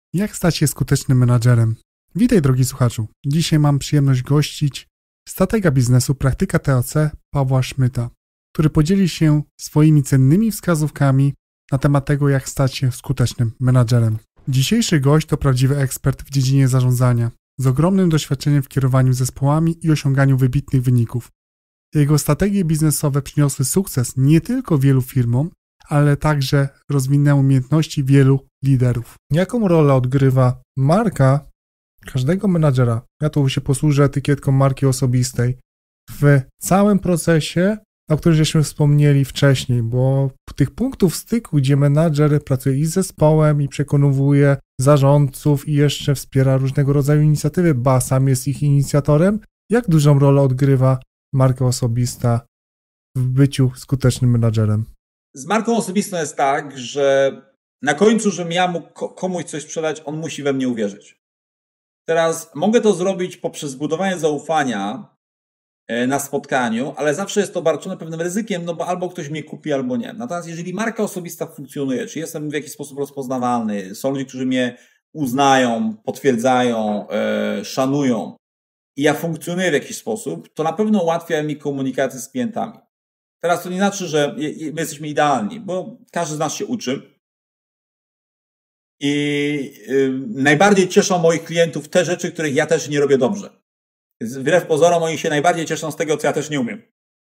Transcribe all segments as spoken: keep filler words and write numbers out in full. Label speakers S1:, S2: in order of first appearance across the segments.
S1: Jak stać się skutecznym menadżerem? Witaj, drogi słuchaczu. Dzisiaj mam przyjemność gościć stratega biznesu, praktyka T O C Pawła Szmyta, który podzieli się swoimi cennymi wskazówkami na temat tego, jak stać się skutecznym menadżerem. Dzisiejszy gość to prawdziwy ekspert w dziedzinie zarządzania, z ogromnym doświadczeniem w kierowaniu zespołami i osiąganiu wybitnych wyników. Jego strategie biznesowe przyniosły sukces nie tylko wielu firmom, ale także rozwinęły umiejętności wielu liderów. Jaką rolę odgrywa marka każdego menadżera? Ja tu się posłużę etykietką marki osobistej w całym procesie, o którym żeśmy wspomnieli wcześniej, bo tych punktów styku, gdzie menadżer pracuje i z zespołem, i przekonuje zarządców, i jeszcze wspiera różnego rodzaju inicjatywy, ba, sam jest ich inicjatorem, jak dużą rolę odgrywa marka osobista w byciu skutecznym menadżerem?
S2: Z marką osobistą jest tak, że na końcu, żebym ja mógł komuś coś sprzedać, on musi we mnie uwierzyć. Teraz mogę to zrobić poprzez zbudowanie zaufania na spotkaniu, ale zawsze jest to obarczone pewnym ryzykiem, no bo albo ktoś mnie kupi, albo nie. Natomiast jeżeli marka osobista funkcjonuje, czy jestem w jakiś sposób rozpoznawalny, są ludzie, którzy mnie uznają, potwierdzają, yy, szanują i ja funkcjonuję w jakiś sposób, to na pewno ułatwia mi komunikację z klientami. Teraz to nie znaczy, że my jesteśmy idealni, bo każdy z nas się uczy. I yy, najbardziej cieszą moich klientów te rzeczy, których ja też nie robię dobrze. Wbrew pozorom oni się najbardziej cieszą z tego, co ja też nie umiem.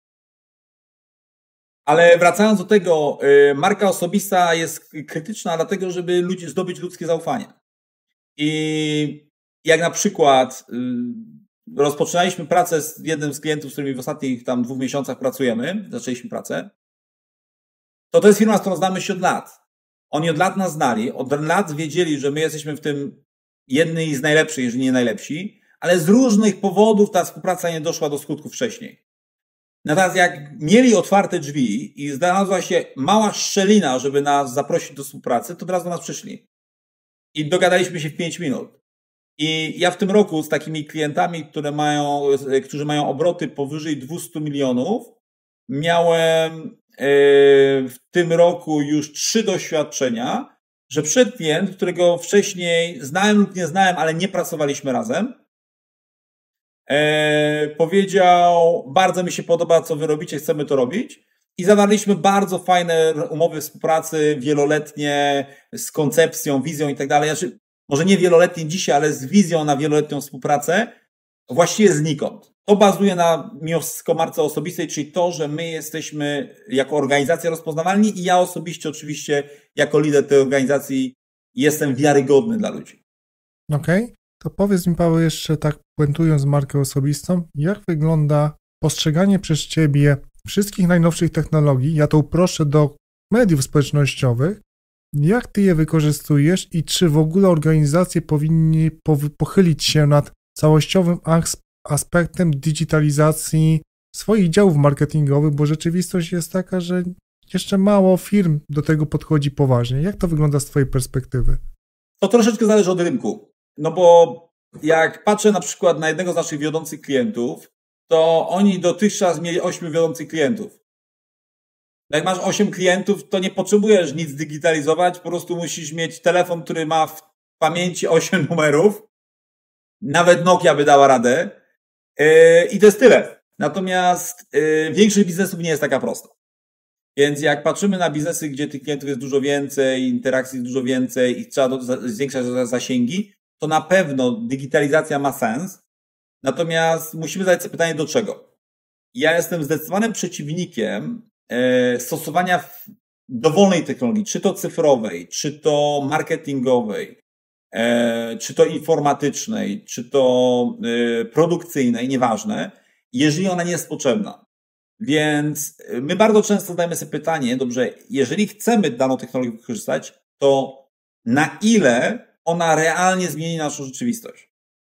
S2: Ale wracając do tego, yy, marka osobista jest krytyczna dlatego, żeby ludzi, zdobyć ludzkie zaufanie. I jak na przykład yy, rozpoczynaliśmy pracę z jednym z klientów, z którymi w ostatnich tam dwóch miesiącach pracujemy, zaczęliśmy pracę, to to jest firma, z którą znamy się od lat. Oni od lat nas znali, od lat wiedzieli, że my jesteśmy w tym jedni z najlepszych, jeżeli nie najlepsi, ale z różnych powodów ta współpraca nie doszła do skutku wcześniej. Natomiast jak mieli otwarte drzwi i znalazła się mała szczelina, żeby nas zaprosić do współpracy, to od razu do nas przyszli. I dogadaliśmy się w pięć minut. I ja w tym roku z takimi klientami, które mają, którzy mają obroty powyżej dwieście milionów, miałem w tym roku już trzy doświadczenia, że przed klient, którego wcześniej znałem lub nie znałem, ale nie pracowaliśmy razem, powiedział: bardzo mi się podoba, co wy robicie, chcemy to robić. I zawarliśmy bardzo fajne umowy współpracy wieloletnie z koncepcją, wizją i tak dalej. Znaczy, może nie wieloletnie dzisiaj, ale z wizją na wieloletnią współpracę, właściwie znikąd. To bazuje na mimo wszystko marce osobistej, czyli to, że my jesteśmy jako organizacja rozpoznawalni i ja osobiście oczywiście jako lider tej organizacji jestem wiarygodny dla ludzi.
S1: Okej, okay. To powiedz mi, Paweł, jeszcze tak puentując markę osobistą, jak wygląda postrzeganie przez Ciebie wszystkich najnowszych technologii, ja to uproszczę do mediów społecznościowych, jak Ty je wykorzystujesz i czy w ogóle organizacje powinny pochylić się nad całościowym aspektem digitalizacji swoich działów marketingowych, bo rzeczywistość jest taka, że jeszcze mało firm do tego podchodzi poważnie. Jak to wygląda z Twojej perspektywy?
S2: To troszeczkę zależy od rynku. No bo jak patrzę na przykład na jednego z naszych wiodących klientów, to oni dotychczas mieli ośmiu wiodących klientów. Jak masz osiem klientów, to nie potrzebujesz nic digitalizować, po prostu musisz mieć telefon, który ma w pamięci osiem numerów. Nawet Nokia by dała radę. Yy, I to jest tyle. Natomiast yy, większość biznesów nie jest taka prosta. Więc jak patrzymy na biznesy, gdzie tych klientów jest dużo więcej, interakcji jest dużo więcej i trzeba do, zwiększać zasięgi, to na pewno digitalizacja ma sens. Natomiast musimy zadać sobie pytanie, do czego? Ja jestem zdecydowanym przeciwnikiem yy, stosowania dowolnej technologii, czy to cyfrowej, czy to marketingowej, czy to informatycznej, czy to produkcyjnej, nieważne, jeżeli ona nie jest potrzebna. Więc my bardzo często zadajemy sobie pytanie, dobrze, jeżeli chcemy daną technologię wykorzystać, to na ile ona realnie zmieni naszą rzeczywistość?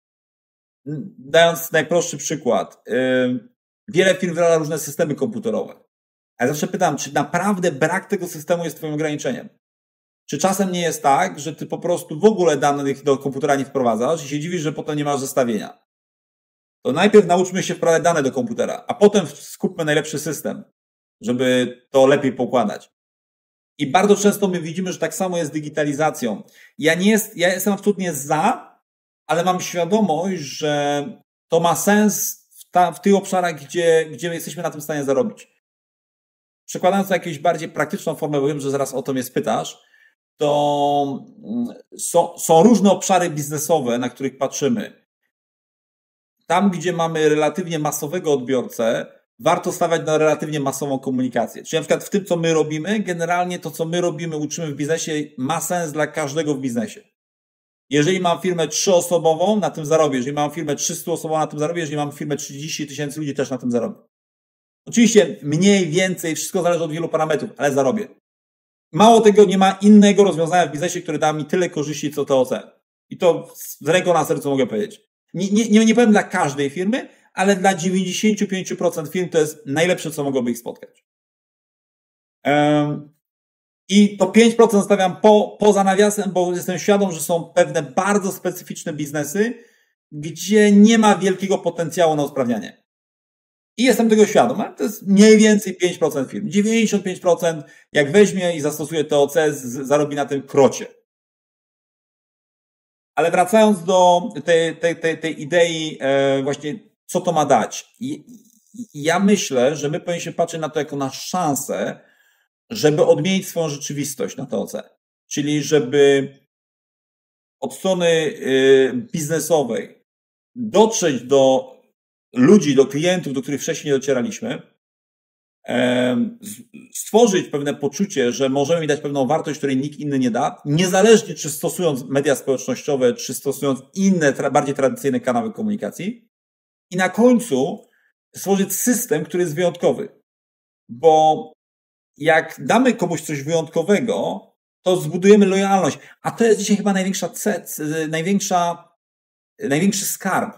S2: Dając najprostszy przykład, wiele firm wyraża różne systemy komputerowe. A ja zawsze pytam, czy naprawdę brak tego systemu jest Twoim ograniczeniem? Czy czasem nie jest tak, że ty po prostu w ogóle danych do komputera nie wprowadzasz i się dziwisz, że potem nie masz zestawienia? To najpierw nauczmy się wprowadzać dane do komputera, a potem skupmy najlepszy system, żeby to lepiej pokładać. I bardzo często my widzimy, że tak samo jest z digitalizacją. Ja nie jest, ja jestem absolutnie za, ale mam świadomość, że to ma sens w, ta, w tych obszarach, gdzie, gdzie jesteśmy na tym w stanie zarobić. Przekładając na jakąś bardziej praktyczną formę, bo wiem, że zaraz o to mnie spytasz, to są, są różne obszary biznesowe, na których patrzymy. Tam, gdzie mamy relatywnie masowego odbiorcę, warto stawiać na relatywnie masową komunikację. Czyli na przykład w tym, co my robimy, generalnie to, co my robimy, uczymy w biznesie, ma sens dla każdego w biznesie. Jeżeli mam firmę trzyosobową, na tym zarobię. Jeżeli mam firmę trzystuosobową, na tym zarobię. Jeżeli mam firmę trzydzieści tysięcy ludzi, też na tym zarobię. Oczywiście mniej, więcej, wszystko zależy od wielu parametrów, ale zarobię. Mało tego, nie ma innego rozwiązania w biznesie, które da mi tyle korzyści, co T O C. I to z ręką na sercu mogę powiedzieć. Nie, nie, nie powiem dla każdej firmy, ale dla dziewięćdziesiąt pięć procent firm to jest najlepsze, co mogłoby ich spotkać. Um, I to pięć procent zostawiam po, poza nawiasem, bo jestem świadom, że są pewne bardzo specyficzne biznesy, gdzie nie ma wielkiego potencjału na usprawnianie. I jestem tego świadom, ale to jest mniej więcej pięć procent firm. dziewięćdziesiąt pięć procent jak weźmie i zastosuje T O C, zarobi na tym krocie. Ale wracając do tej, tej, tej, tej idei właśnie, co to ma dać. Ja myślę, że my powinniśmy patrzeć na to jako na szansę, żeby odmienić swoją rzeczywistość na T O C. Czyli żeby od strony biznesowej dotrzeć do ludzi, do klientów, do których wcześniej nie docieraliśmy, stworzyć pewne poczucie, że możemy mi dać pewną wartość, której nikt inny nie da, niezależnie czy stosując media społecznościowe, czy stosując inne, bardziej tradycyjne kanały komunikacji. I na końcu stworzyć system, który jest wyjątkowy. Bo jak damy komuś coś wyjątkowego, to zbudujemy lojalność. A to jest dzisiaj chyba największa, największa, największy skarb.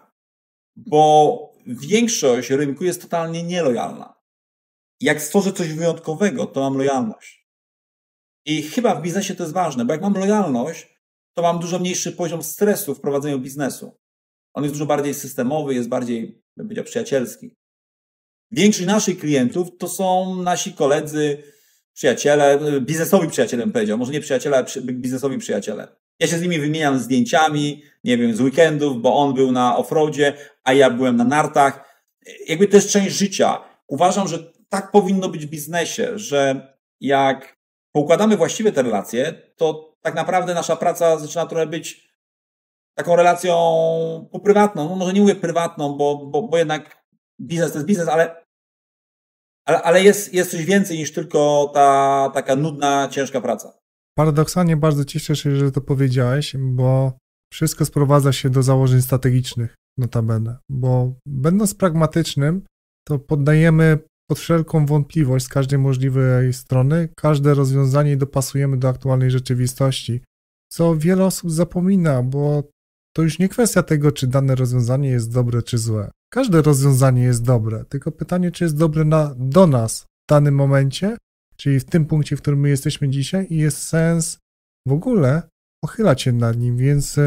S2: Bo większość rynku jest totalnie nielojalna. Jak stworzę coś wyjątkowego, to mam lojalność. I chyba w biznesie to jest ważne, bo jak mam lojalność, to mam dużo mniejszy poziom stresu w prowadzeniu biznesu. On jest dużo bardziej systemowy, jest bardziej, bym powiedział, przyjacielski. Większość naszych klientów to są nasi koledzy, przyjaciele, biznesowi przyjaciele bym powiedział, może nie przyjaciele, ale biznesowi przyjaciele. Ja się z nimi wymieniam zdjęciami, nie wiem, z weekendów, bo on był na offroadzie, a ja byłem na nartach. Jakby to jest część życia. Uważam, że tak powinno być w biznesie, że jak poukładamy właściwie te relacje, to tak naprawdę nasza praca zaczyna trochę być taką relacją poprywatną. No może nie mówię prywatną, bo, bo, bo jednak biznes to jest biznes, ale, ale, ale jest, jest coś więcej niż tylko ta taka nudna, ciężka praca.
S1: Paradoksalnie bardzo cieszę się, że to powiedziałeś, bo wszystko sprowadza się do założeń strategicznych, notabene, bo będąc pragmatycznym, to poddajemy pod wszelką wątpliwość z każdej możliwej strony każde rozwiązanie dopasujemy do aktualnej rzeczywistości, co wiele osób zapomina, bo to już nie kwestia tego, czy dane rozwiązanie jest dobre, czy złe. Każde rozwiązanie jest dobre, tylko pytanie, czy jest dobre na, do nas w danym momencie, czyli w tym punkcie, w którym my jesteśmy dzisiaj i jest sens w ogóle pochylać się nad nim, więc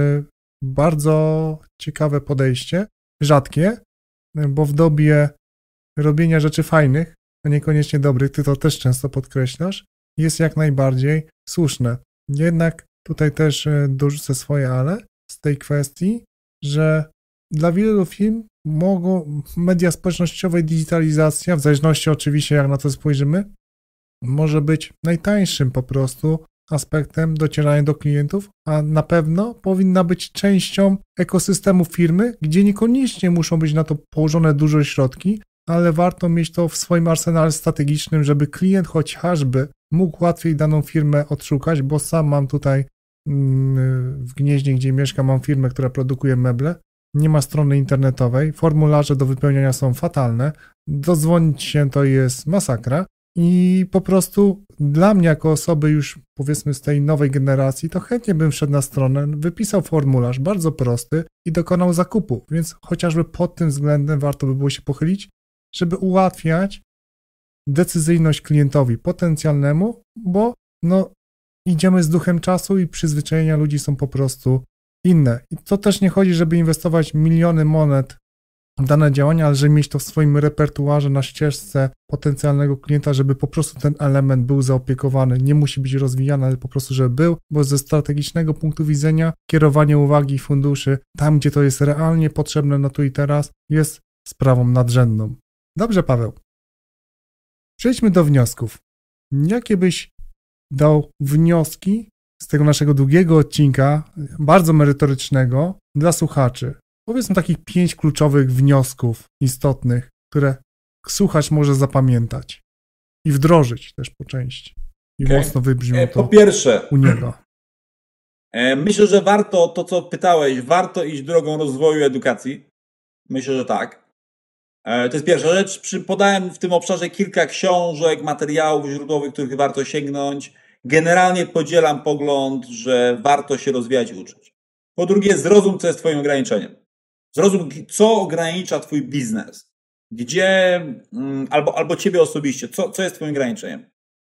S1: bardzo ciekawe podejście, rzadkie, bo w dobie robienia rzeczy fajnych, a niekoniecznie dobrych, ty to też często podkreślasz, jest jak najbardziej słuszne. Jednak tutaj też dorzucę swoje ale z tej kwestii, że dla wielu firm mogą media społecznościowe i digitalizacja, w zależności oczywiście jak na to spojrzymy, może być najtańszym po prostu aspektem docierania do klientów, a na pewno powinna być częścią ekosystemu firmy, gdzie niekoniecznie muszą być na to położone duże środki, ale warto mieć to w swoim arsenale strategicznym, żeby klient chociażby mógł łatwiej daną firmę odszukać, bo sam mam tutaj w Gnieźnie, gdzie mieszkam, mam firmę, która produkuje meble, nie ma strony internetowej, formularze do wypełniania są fatalne, dodzwonić się to jest masakra i po prostu dla mnie jako osoby już powiedzmy z tej nowej generacji, to chętnie bym wszedł na stronę, wypisał formularz bardzo prosty i dokonał zakupu, więc chociażby pod tym względem warto by było się pochylić, żeby ułatwiać decyzyjność klientowi potencjalnemu, bo no, idziemy z duchem czasu i przyzwyczajenia ludzi są po prostu inne. I to też nie chodzi, żeby inwestować miliony monet dane działania, ale żeby mieć to w swoim repertuarze na ścieżce potencjalnego klienta, żeby po prostu ten element był zaopiekowany. Nie musi być rozwijany, ale po prostu, żeby był, bo ze strategicznego punktu widzenia kierowanie uwagi funduszy tam, gdzie to jest realnie potrzebne na tu i teraz, jest sprawą nadrzędną. Dobrze, Paweł. Przejdźmy do wniosków. Jakie byś dał wnioski z tego naszego długiego odcinka, bardzo merytorycznego, dla słuchaczy? Powiedzmy takich pięć kluczowych wniosków istotnych, które słuchacz może zapamiętać i wdrożyć też po części. I okay. mocno wybrzmią to
S2: po pierwsze,
S1: u niego.
S2: Myślę, że warto, to co pytałeś, warto iść drogą rozwoju edukacji. Myślę, że tak. To jest pierwsza rzecz. Podałem w tym obszarze kilka książek, materiałów źródłowych, których warto sięgnąć. Generalnie podzielam pogląd, że warto się rozwijać i uczyć. Po drugie, zrozum, co jest twoim ograniczeniem. Zrozum, co ogranicza twój biznes. Gdzie, albo, albo ciebie osobiście, co, co jest twoim ograniczeniem.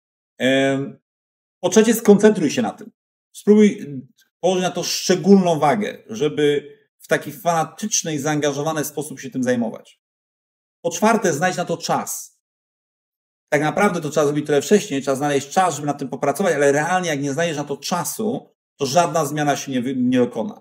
S2: Po trzecie, skoncentruj się na tym. Spróbuj położyć na to szczególną wagę, żeby w taki fanatyczny i zaangażowany sposób się tym zajmować. Po czwarte, znajdź na to czas. Tak naprawdę to trzeba zrobić trochę wcześniej, trzeba znaleźć czas, żeby nad tym popracować, ale realnie jak nie znajdziesz na to czasu, to żadna zmiana się nie, nie dokona.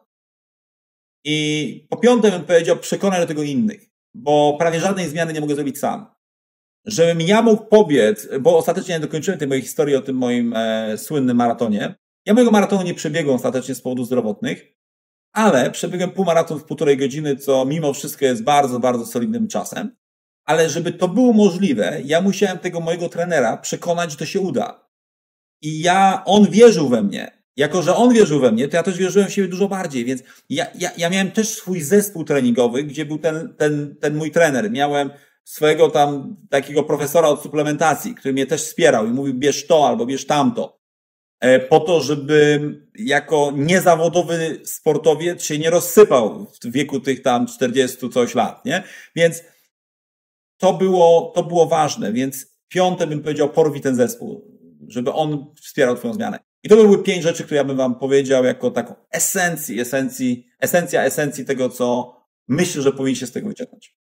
S2: I po piąte bym powiedział, przekonaj do tego innych, bo prawie żadnej zmiany nie mogę zrobić sam. Żebym ja mógł pobiec, bo ostatecznie nie dokończyłem tej mojej historii o tym moim e, słynnym maratonie. Ja mojego maratonu nie przebiegłem ostatecznie z powodów zdrowotnych, ale przebiegłem półmaraton w półtorej godziny, co mimo wszystko jest bardzo, bardzo solidnym czasem. Ale żeby to było możliwe, ja musiałem tego mojego trenera przekonać, że to się uda. I ja, on wierzył we mnie. Jako, że on wierzył we mnie, to ja też wierzyłem w siebie dużo bardziej, więc ja, ja, ja miałem też swój zespół treningowy, gdzie był ten, ten, ten mój trener. Miałem swojego tam takiego profesora od suplementacji, który mnie też wspierał i mówił, bierz to albo bierz tamto. Po to, żebym jako niezawodowy sportowiec się nie rozsypał w wieku tych tam czterdziestu coś lat, nie? Więc to było, to było ważne, więc piąte bym powiedział, porwij ten zespół, żeby on wspierał twoją zmianę. I to były pięć rzeczy, które ja bym wam powiedział jako taką esencji, esencji, esencja esencji tego, co myślę, że powinniście z tego wyciągnąć.